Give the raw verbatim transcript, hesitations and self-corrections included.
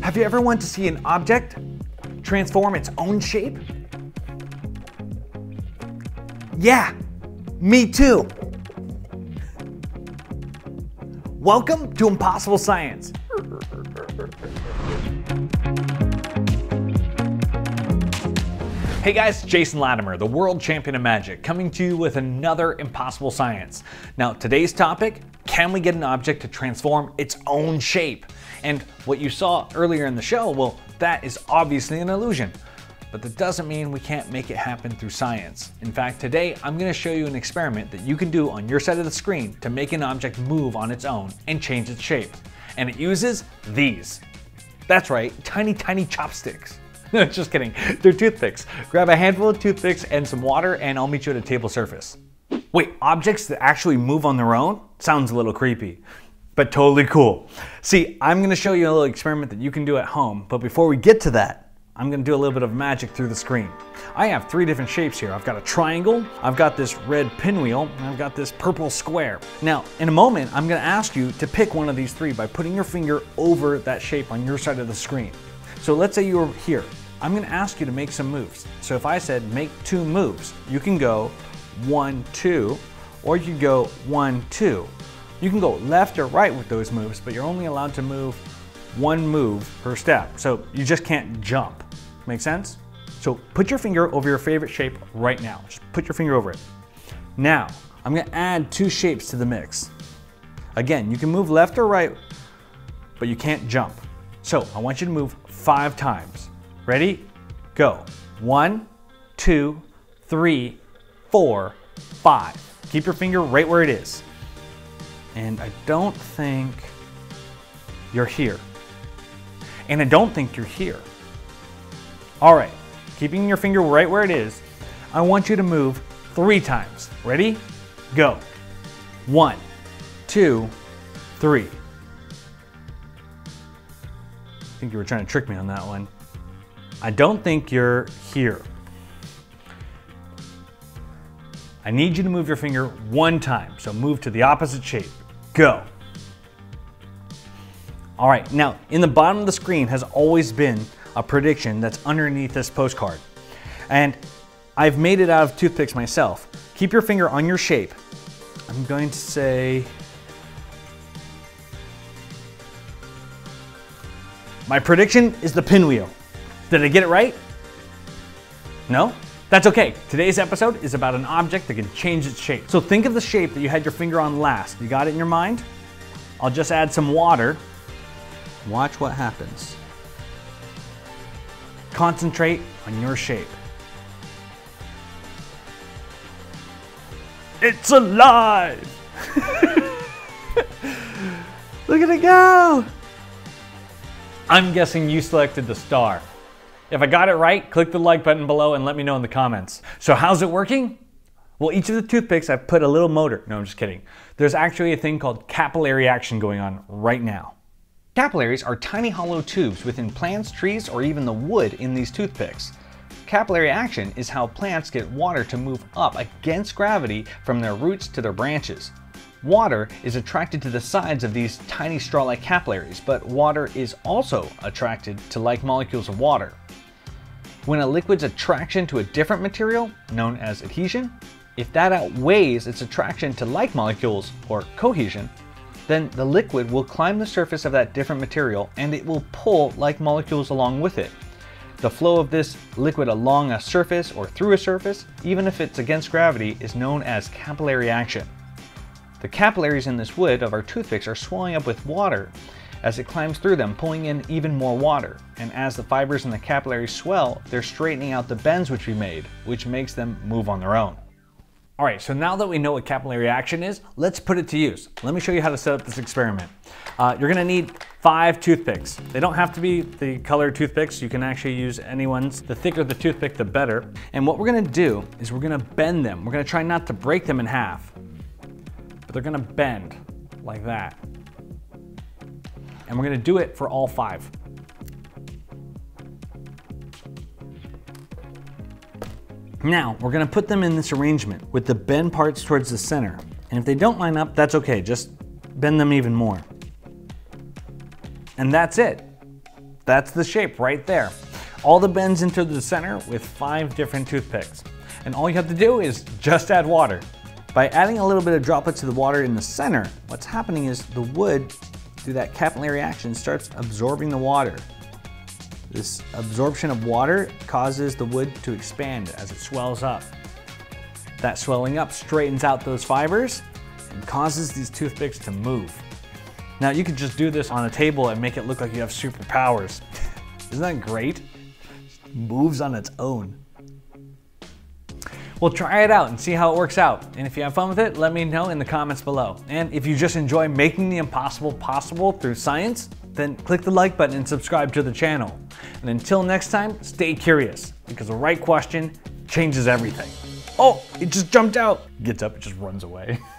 Have you ever wanted to see an object transform its own shape? Yeah, me too. Welcome to Impossible Science. Hey guys, Jason Latimer, the world champion of magic, coming to you with another Impossible Science. Now, today's topic, can we get an object to transform its own shape? And what you saw earlier in the show, well, that is obviously an illusion. But that doesn't mean we can't make it happen through science. In fact, today I'm going to show you an experiment that you can do on your side of the screen to make an object move on its own and change its shape. And it uses these. That's right, tiny, tiny chopsticks. No, just kidding. They're toothpicks. Grab a handful of toothpicks and some water and I'll meet you at a table surface. Wait, objects that actually move on their own? Sounds a little creepy, but totally cool. See, I'm gonna show you a little experiment that you can do at home, but before we get to that, I'm gonna do a little bit of magic through the screen. I have three different shapes here. I've got a triangle, I've got this red pinwheel, and I've got this purple square. Now, in a moment, I'm gonna ask you to pick one of these three by putting your finger over that shape on your side of the screen. So let's say you were here. I'm gonna ask you to make some moves. So if I said make two moves, you can go one, two, or you can go one, two. You can go left or right with those moves, but you're only allowed to move one move per step. So you just can't jump. Make sense? So put your finger over your favorite shape right now. Just put your finger over it. Now, I'm gonna add two shapes to the mix. Again, you can move left or right, but you can't jump. So I want you to move five times. Ready? Go. One, two, three, four, five. Keep your finger right where it is. And I don't think you're here. And I don't think you're here. All right, keeping your finger right where it is, I want you to move three times. Ready? Go. One, two, three. I think you were trying to trick me on that one. I don't think you're here. I need you to move your finger one time, so move to the opposite shape. Go. All right, now in the bottom of the screen has always been a prediction that's underneath this postcard. And I've made it out of toothpicks myself. Keep your finger on your shape. I'm going to say, my prediction is the pinwheel. Did I get it right? No? That's okay. Today's episode is about an object that can change its shape. So think of the shape that you had your finger on last. You got it in your mind? I'll just add some water. Watch what happens. Concentrate on your shape. It's alive! Look at it go! I'm guessing you selected the star. If I got it right, click the like button below and let me know in the comments. So how's it working? Well, each of the toothpicks I've put a little motor. No, I'm just kidding. There's actually a thing called capillary action going on right now. Capillaries are tiny hollow tubes within plants, trees, or even the wood in these toothpicks. Capillary action is how plants get water to move up against gravity from their roots to their branches. Water is attracted to the sides of these tiny straw-like capillaries, but water is also attracted to like molecules of water. When a liquid's attraction to a different material, known as adhesion, if that outweighs its attraction to like molecules, or cohesion, then the liquid will climb the surface of that different material and it will pull like molecules along with it. The flow of this liquid along a surface or through a surface, even if it's against gravity, is known as capillary action. The capillaries in this wood of our toothpicks are swelling up with water as it climbs through them, pulling in even more water. And as the fibers in the capillaries swell, they're straightening out the bends which we made, which makes them move on their own. All right, so now that we know what capillary action is, let's put it to use. Let me show you how to set up this experiment. Uh, you're gonna need five toothpicks. They don't have to be the colored toothpicks. You can actually use any ones. The thicker the toothpick, the better. And what we're gonna do is we're gonna bend them. We're gonna try not to break them in half, but they're gonna bend like that. And we're gonna do it for all five. Now, we're gonna put them in this arrangement with the bend parts towards the center. And if they don't line up, that's okay, just bend them even more. And that's it. That's the shape right there. All the bends into the center with five different toothpicks. And all you have to do is just add water. By adding a little bit of droplets to the water in the center, what's happening is the wood, through that capillary action, starts absorbing the water. This absorption of water causes the wood to expand as it swells up. That swelling up straightens out those fibers and causes these toothpicks to move. Now you could just do this on a table and make it look like you have superpowers. Isn't that great? It moves on its own. Well, try it out and see how it works out. And if you have fun with it, let me know in the comments below. And if you just enjoy making the impossible possible through science, then click the like button and subscribe to the channel. And until next time, stay curious, because the right question changes everything. Oh, it just jumped out. Gets up, it just runs away.